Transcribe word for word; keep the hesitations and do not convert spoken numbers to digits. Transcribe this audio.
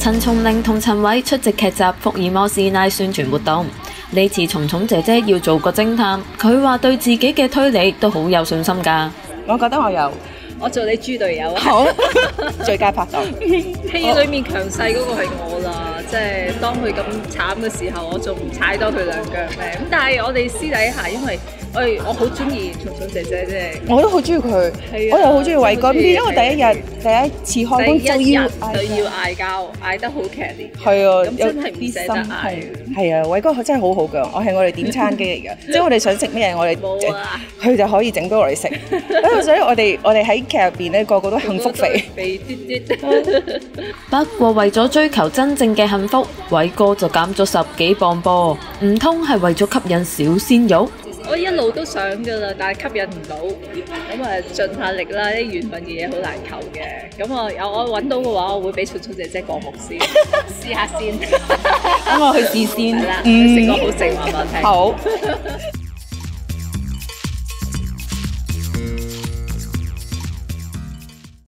陳松伶同陳偉出席劇集《福爾摩斯》奶宣傳活動。呢次蟲蟲姐姐要做個偵探，佢話對自己嘅推理都好有信心㗎。 我覺得我有， 我做你豬隊友啊！ 好，最佳拍檔。 戲裏面強勢嗰個係我啦，即係當佢咁慘嘅時候，我仲唔踩多佢兩腳咩？咁但係我哋私底下，因為我我好中意蟲蟲姐姐啫， 我都好中意佢，我又好中意偉哥，因為第一日第一次開工就要就要嗌交，嗌得好劇烈。 係啊， 咁真係唔捨得嗌。 係啊，偉哥真係好好㗎，我係我哋點餐機嚟㗎，即係我哋想食咩嘢，我哋冇啊， 佢就可以整俾我哋食。所以我哋我哋喺劇入邊咧，個個都幸福肥， 肥啲啲。 不過為咗追求真正嘅幸福，偉哥就減咗十幾磅噃，唔通係為咗吸引小鮮肉？ 我一路都想㗎啦，但係吸引唔到，咁啊盡下力啦！啲緣分嘅嘢好難求嘅，咁啊有我揾到嘅話，我會俾蟲蟲姐姐過目先，試下先， 等我去試先， 係啦，食個好食話俾我聽。 好。